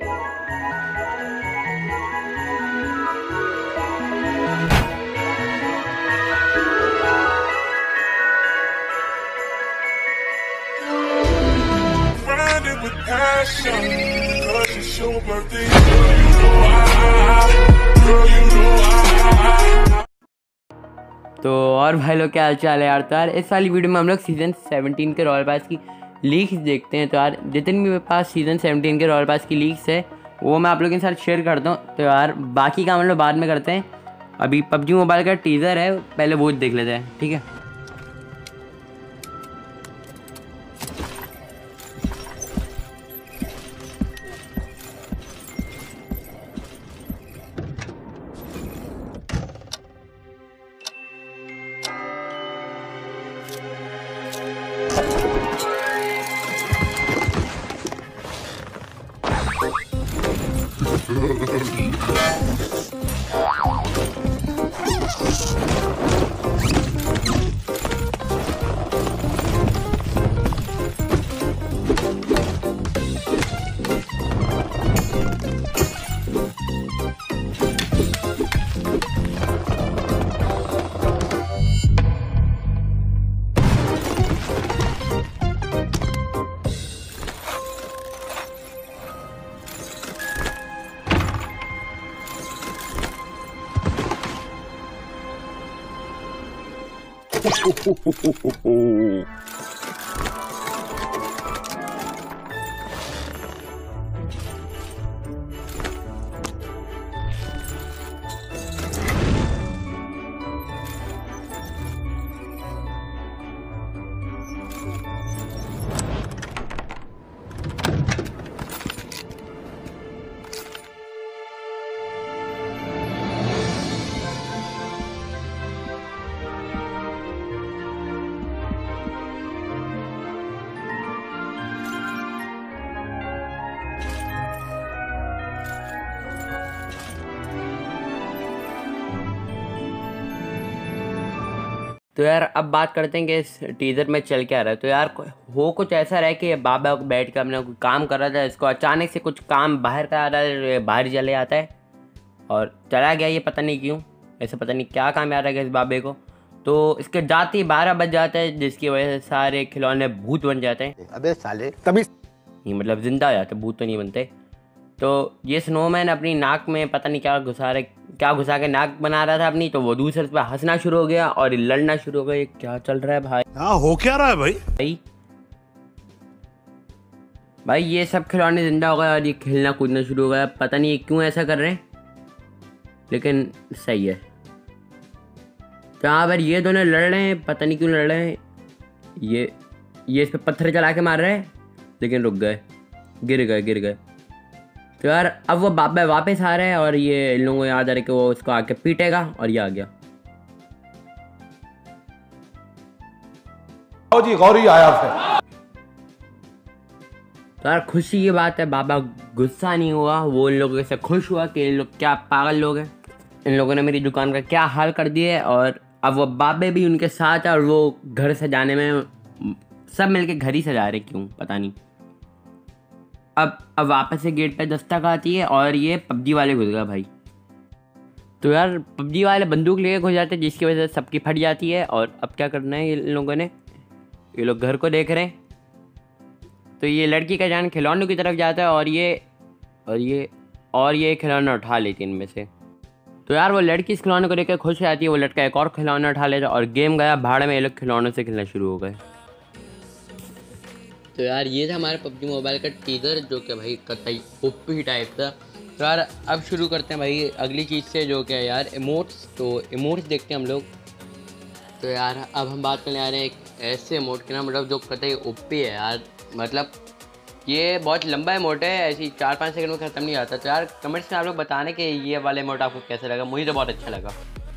With passion, cause it's your birthday, girl, you know girl, you know तो और भाई लोग क्या हाल चाल है यार। तो यार इस वाली वीडियो में हम लोग सीज़न 17 के रॉयल पास की लीक्स देखते हैं। तो यार जितने भी मेरे पास सीज़न 17 के रॉयल पास की लीक्स है वो मैं आप लोगों के साथ शेयर करता हूँ। तो यार बाकी काम हम लोग बाद में करते हैं। अभी पबजी मोबाइल का टीज़र है, पहले वो देख लेते हैं, ठीक है। तो यार अब बात करते हैं कि इस टीज़र में चल क्या रहा है। तो यार हो कुछ ऐसा रहा है कि बाबा बैठ कर अपना कोई काम कर रहा था, इसको अचानक से कुछ काम बाहर का आ रहा है, बाहर चले आता है और चला गया। ये पता नहीं क्यों, ऐसा पता नहीं क्या काम आ रहा है इस बाबे को। तो इसके जाते ही 12 बज जाता है, जिसकी वजह से सारे खिलौने भूत बन जाते हैं। अबे साले तभी नहीं, मतलब जिंदा हो जाते, भूत तो नहीं बनते। तो ये स्नोमैन अपनी नाक में पता नहीं क्या घुसा के नाक बना रहा था अपनी, तो वो दूसरे पे हंसना शुरू हो गया और लड़ना शुरू हो गया। ये क्या चल रहा है भाई? हाँ, हो क्या रहा है भाई? भाई ये सब खिलौने जिंदा हो गए और ये खेलना कूदना शुरू हो गया। पता नहीं क्यों ऐसा कर रहे हैं, लेकिन सही है। तो यहाँ पर ये दोनों लड़ रहे हैं, पता नहीं क्यों लड़ रहे हैं। ये इस पे पत्थर चला के मार रहे हैं, लेकिन रुक गए, गिर गए। तो यार अब वो बाबा वापस आ रहा है और ये इन लोगों को याद आ रहा है कि वो उसको आके पीटेगा, और ये आ गया। जी गौरी आया है। तो यार खुशी की बात है, बाबा गुस्सा नहीं हुआ, वो इन लोगों से खुश हुआ कि इन लोग क्या पागल लोग हैं, इन लोगों ने मेरी दुकान का क्या हाल कर दिया है। और अब वो बाबे भी उनके साथ है और वो घर सजाने में सब मिलके घर ही सजा रहे, क्यों पता नहीं। अब वापस से गेट पे दस्तक आती है और ये पबजी वाले घुस गया भाई। तो यार पबजी वाले बंदूक लेके घुस जाते हैं, जिसकी वजह से सबकी फट जाती है। और अब क्या करना है इन लोगों ने, ये लोग घर को देख रहे हैं। तो ये लड़की का जान खिलौनों की तरफ जाता है और ये खिलौना उठा लेती है इनमें से। तो यार वो लड़की इस खिलौने को देख खुश हो जाती है, वो लड़का एक और खिलौना उठा लेता है और गेम गया भाड़ में। ये लोग खिलौनों से खेलना शुरू हो गए। तो यार ये था हमारे पबजी मोबाइल का टीज़र, जो कि भाई कतई ओपी टाइप था। तो यार अब शुरू करते हैं भाई अगली चीज़ से, जो कि यार इमोट्स। तो इमोट्स देखते हैं हम लोग। तो यार अब हम बात करने आ रहे हैं एक ऐसे इमोट के ना, मतलब जो कतई ओपी है यार। मतलब ये बहुत लंबा इमोट है, ऐसी 4-5 सेकंड में ख़त्म नहीं आता। तो यार कमेंट्स में आप लोग बताना कि ये वाला इमोट आपको कैसा लगा। मुझे तो बहुत अच्छा लगा।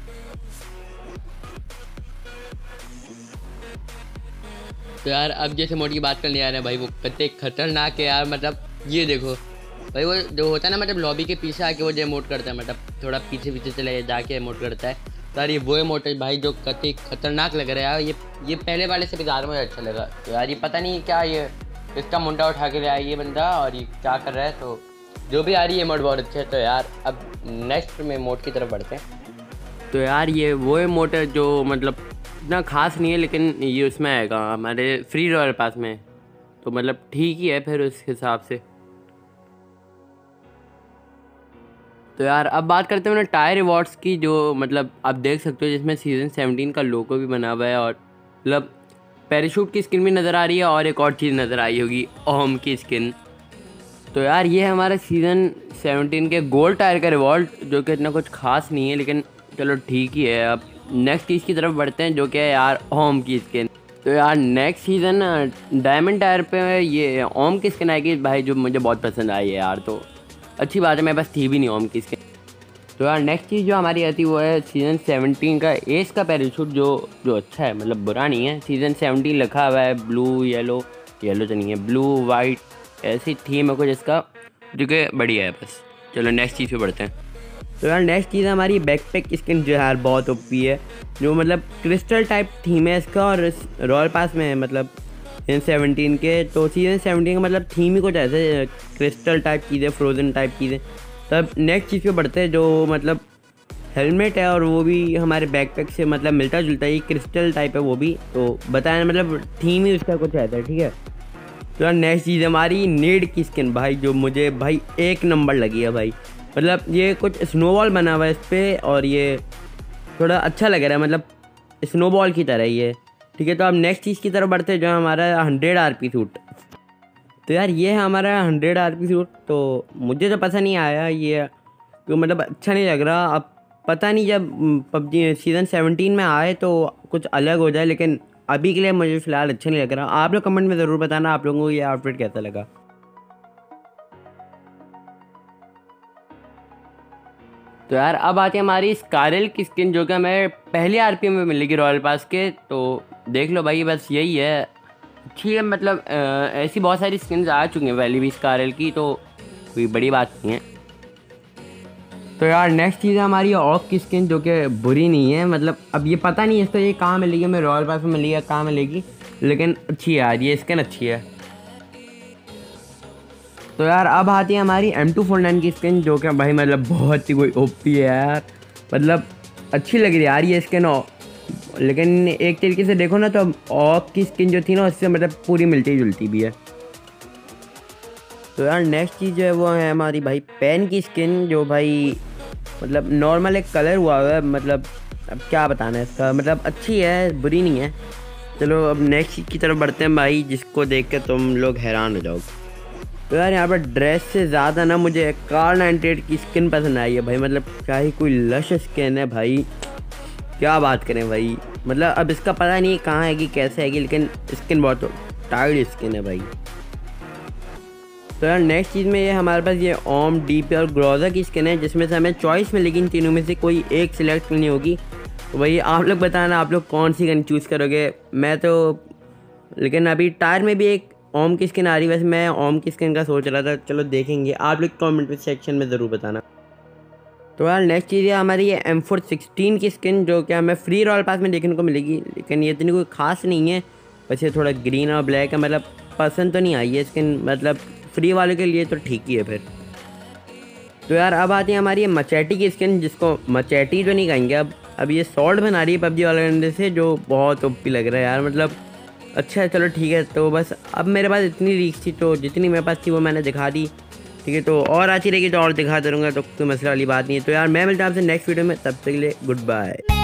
तो यार अब जैसे मोड की बात करने आ रहे हैं भाई, वो कतई खतरनाक है यार। मतलब ये देखो भाई, वो जो होता है ना, मतलब लॉबी के पीछे आके वो जो इमोट करता है, मतलब थोड़ा पीछे चले जाके इमोट करता है। तो यार ये वो इमोट है भाई जो कतई खतरनाक लग रहा है यार। ये पहले वाले से भी ज़्यादा मुझे अच्छा लगा। तो यार ये पता नहीं क्या, ये इसका मुंडा उठा के ले आया ये बंदा और ये क्या कर रहा है। तो जो भी आ रही है मोड बहुत अच्छे है। तो यार अब नेक्स्ट में मोड की तरफ बढ़ते हैं। तो यार ये वो मोड है जो मतलब इतना खास नहीं है, लेकिन ये उसमें आएगा हमारे फ्री रॉयल पास में, तो मतलब ठीक ही है फिर उस हिसाब से। तो यार अब बात करते हैं टायर रिवॉर्ड्स की, जो मतलब आप देख सकते हो जिसमें सीज़न 17 का लोगो भी बना हुआ है और मतलब पैराशूट की स्किन भी नज़र आ रही है और एक और चीज़ नज़र आई होगी, ओम की स्किन। तो यार ये हमारा सीज़न 17 के गोल्ड टायर का रिवॉर्ड, जो कि इतना कुछ खास नहीं है लेकिन चलो ठीक ही है। अब नेक्स्ट चीज़ की तरफ बढ़ते हैं जो कि है यार ओम की स्किन। तो यार नेक्स्ट सीज़न डायमंड टायर पे ये ओम की स्किन आएगी भाई, जो मुझे बहुत पसंद आई है यार, तो अच्छी बात है, मेरे पास थी भी नहीं ओम की स्किन। तो यार नेक्स्ट चीज़ जो हमारी आती है वो है सीज़न 17 का एस का पैराशूट, जो अच्छा है, मतलब बुरा नहीं है। सीज़न 17 लिखा हुआ है, ब्लू येलो तो नहीं है, ब्लू वाइट ऐसी थीम है कुछ इसका, जो कि बढ़िया है। बस चलो नेक्स्ट चीज़ पे बढ़ते हैं। तो यार नेक्स्ट चीज़ हमारी बैकपैक स्किन, जो यार बहुत ओपी है, जो मतलब क्रिस्टल टाइप थीम है इसका और रॉयल पास में है, मतलब सीज़न 17 के। तो सीज़न 17 का मतलब थीम ही कुछ ऐसे क्रिस्टल टाइप चीज़ें, फ्रोजन टाइप चीज़ें। तब नेक्स्ट चीज़ पे बढ़ते हैं, जो मतलब हेलमेट है और वो भी हमारे बैकपैक से मतलब मिलता जुलता है, क्रिस्टल टाइप है वो भी, तो बताया मतलब थीम ही उसका कुछ ऐसा है, ठीक है। तो यार नेक्स्ट चीज़ हमारी नीड की स्किन भाई, जो मुझे भाई एक नंबर लगी है भाई। मतलब ये कुछ स्नोबॉल बना हुआ है इस पर और ये थोड़ा अच्छा लग रहा है, मतलब स्नोबॉल की तरह ये, ठीक है। तो अब नेक्स्ट चीज़ की तरफ बढ़ते हैं, जो हमारा 100 RP सूट। तो यार ये है हमारा 100 RP सूट, तो मुझे तो पसंद नहीं आया ये, तो मतलब अच्छा नहीं लग रहा। अब पता नहीं जब पबजी सीज़न 17 में आए तो कुछ अलग हो जाए, लेकिन अभी के लिए मुझे फ़िलहाल अच्छा नहीं लग रहा। आप लोग कमेंट में ज़रूर बताना आप लोगों को ये आउटफिट कैसा लगा। तो यार अब आती है हमारी स्कारल की स्किन, जो कि हमें पहले RP में मिलेगी रॉयल पास के। तो देख लो भाई, बस यही है, अच्छी है, मतलब ऐसी बहुत सारी स्किन्स आ चुकी हैं पहले भी स्कारल की, तो कोई बड़ी बात नहीं है। तो यार नेक्स्ट चीज़ है हमारी ऑक की स्किन, जो कि बुरी नहीं है, मतलब अब ये पता नहीं इसको ये कहाँ मिलेगी, हमें रॉयल पास में मिलेगी या कहाँ मिलेगी, लेकिन अच्छी है यार, ये स्किन अच्छी है। तो यार अब आती है हमारी M249 की स्किन, जो कि भाई मतलब बहुत ही कोई ओपी है यार, मतलब अच्छी लग रही है यार ये स्किन। लेकिन एक तरीके से देखो ना तो ऑक की स्किन जो थी ना उससे मतलब पूरी मिलती जुलती भी है। तो यार नेक्स्ट चीज़ जो है वो है हमारी भाई पेन की स्किन, जो भाई मतलब नॉर्मल एक कलर हुआ है, मतलब अब क्या बताना है इसका, मतलब अच्छी है, बुरी नहीं है। चलो अब नेक्स्ट चीज़ की तरफ बढ़ते हैं भाई, जिसको देख के तुम लोग हैरान हो जाओगे। तो यार यहाँ पर ड्रेस से ज़्यादा ना मुझे कार 98 की स्किन पसंद आई है भाई, मतलब क्या ही कोई लश स्किन है भाई, क्या बात करें भाई। मतलब अब इसका पता नहीं कहाँ आएगी कैसे आएगी, लेकिन स्किन बहुत टाइट स्किन है भाई। तो यार नेक्स्ट चीज़ में ये हमारे पास ये ओम, डीपी और ग्रोजा की स्किन है, जिसमें से हमें चॉइस में, लेकिन तीनों में से कोई एक सिलेक्ट करनी होगी। तो भाई आप लोग बताना आप लोग कौन सी गन चूज़ करोगे। मैं तो लेकिन अभी टायर में भी एक ओम की स्किन आ रही है, वैसे मैं ओम की स्किन का सोच रहा था, चलो देखेंगे, आप लोग कमेंट सेक्शन में ज़रूर बताना। तो यार नेक्स्ट चीज़ है हमारी ये M416 की स्किन, जो कि हमें फ्री रॉयल पास में देखने को मिलेगी, लेकिन ये इतनी कोई खास नहीं है, बस ये थोड़ा ग्रीन और ब्लैक है, मतलब पसंद तो नहीं आई है स्किन, मतलब फ्री वाले के लिए तो ठीक ही है फिर। तो यार अब आती है हमारी ये मचैटी की स्किन, जिसको मचैटी तो नहीं कहेंगे, अब ये सॉल्ट बना रही है पबजी वाले अंदर से, जो बहुत ओपी लग रहा है यार, मतलब अच्छा है, चलो ठीक है। तो बस अब मेरे पास इतनी रीच थी, तो जितनी मेरे पास थी वो मैंने दिखा दी, ठीक है। तो और आती रहेगी तो और दिखा दूँगा, तो कोई मसला वाली बात नहीं है। तो यार मैं मिलता हूँ आपसे नेक्स्ट वीडियो में, तब तक के लिए गुड बाय।